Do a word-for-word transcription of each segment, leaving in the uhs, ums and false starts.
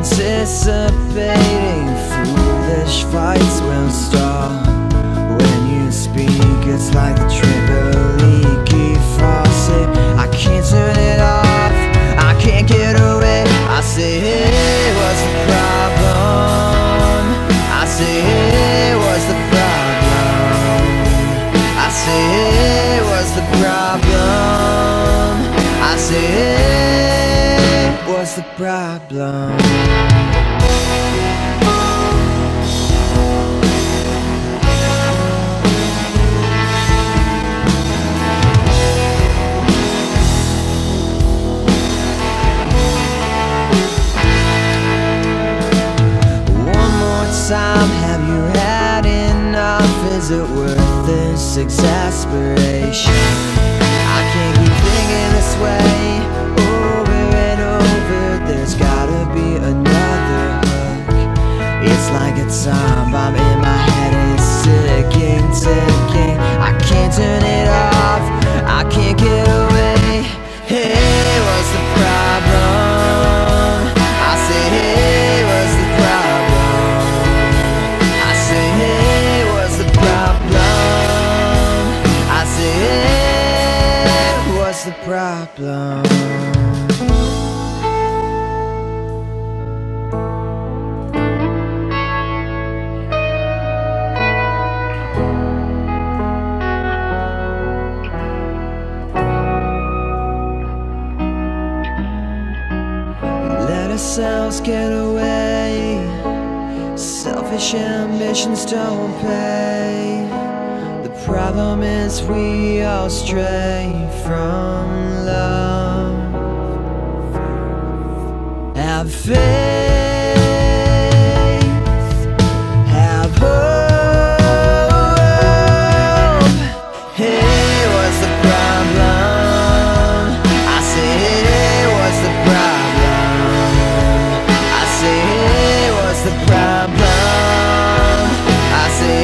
Anticipating foolish fights will stall. When you speak, it's like the trick of a leaky faucet. I can't turn it off, I can't get away. I say, hey, what's the problem? I say, hey, what's the problem? I say, hey, what's the problem? I say, hey, what's the problem? Time, have you had enough? Is it worth this exasperation? I can't keep thinking this way over and over. There's gotta be another hook. It's like a time bomb in my head, it's ticking, ticking. I can't turn it off, I can't get away. Hey, what's the problem? I say, hey, what's the problem? What's the problem? Let ourselves get away. Selfish ambitions don't pay. The problem is we all stray from love. Have faith, have hope. Hey, what's the problem? I say, hey, what's the problem? I say, hey, what's the problem? I say,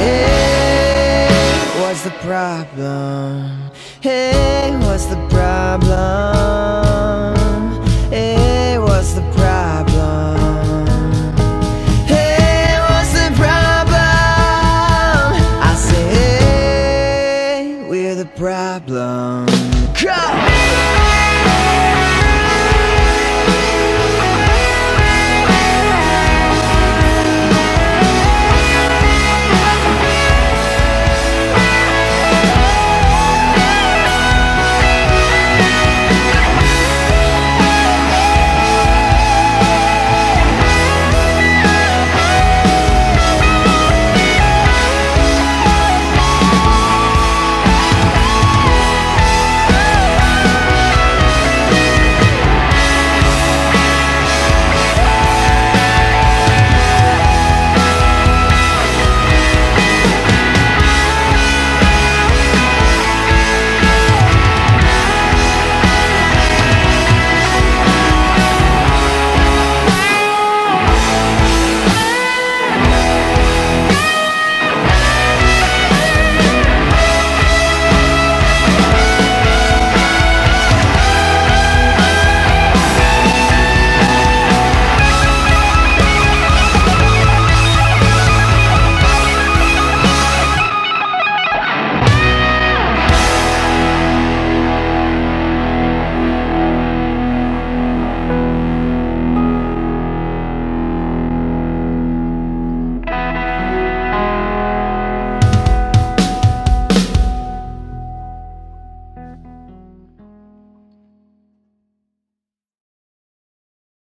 hey, what's the problem? Hey, what's the problem?